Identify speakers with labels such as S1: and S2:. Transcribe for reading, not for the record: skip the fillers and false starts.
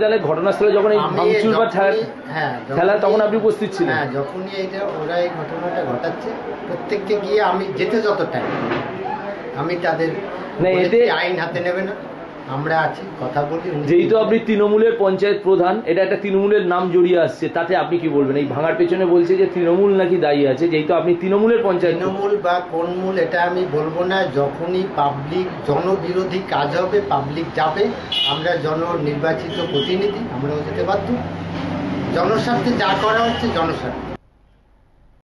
S1: তাহলে ঘটনাস্থলে যখন এই ভাঙচুর বা খেলা তখন আপনি উপস্থিত ছিলেন?
S2: হ্যাঁ, যখনই ওরা এই ঘটনাটা ঘটাচ্ছে প্রত্যেককে গিয়ে আমি যেতে যত টাইম আমি তাদের এতে আইন হাতে নেবে না, আমরা আছি, কথা বলি।
S1: যেহেতু আপনি তৃণমূলের পঞ্চায়েত প্রধান, এটা একটা তৃণমূলের নাম জড়িয়ে আসছে, তাতে আপনি কি বলবেন? এই ভাঙার পেছনে বলছে যে তৃণমূল নাকি দায়ী আছে, যেহেতু আপনি তৃণমূলের পঞ্চায়েত।
S2: তৃণমূল বা কোন মূল এটা আমি বলবো না। যখনই পাবলিক জনবিরোধী কাজ হবে পাবলিক যাবে, আমরা জননির্বাচিত প্রতিনিধি, আমরাও যেতে বাধ্য। জনস্বার্থে যা করা হচ্ছে জনস্বার্থে।